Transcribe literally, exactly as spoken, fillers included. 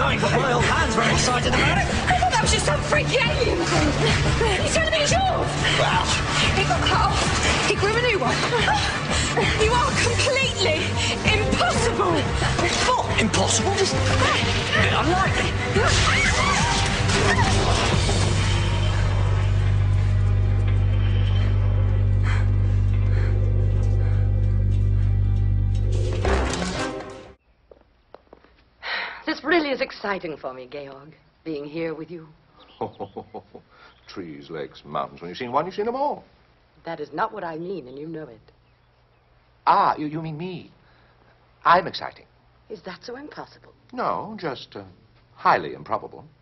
going for my old man's very excited about it. I thought that was just some freaky alien. He's telling me it's yours. Well, It got cut off. He grew a new one. You are completely impossible. what? Impossible? Just a bit unlikely. This really is exciting for me, Georg, being here with you. Trees, lakes, mountains. When you've seen one, you've seen them all. That is not what I mean, and you know it. Ah, you, you mean me. I'm exciting. Is that so impossible? No, just uh, highly improbable.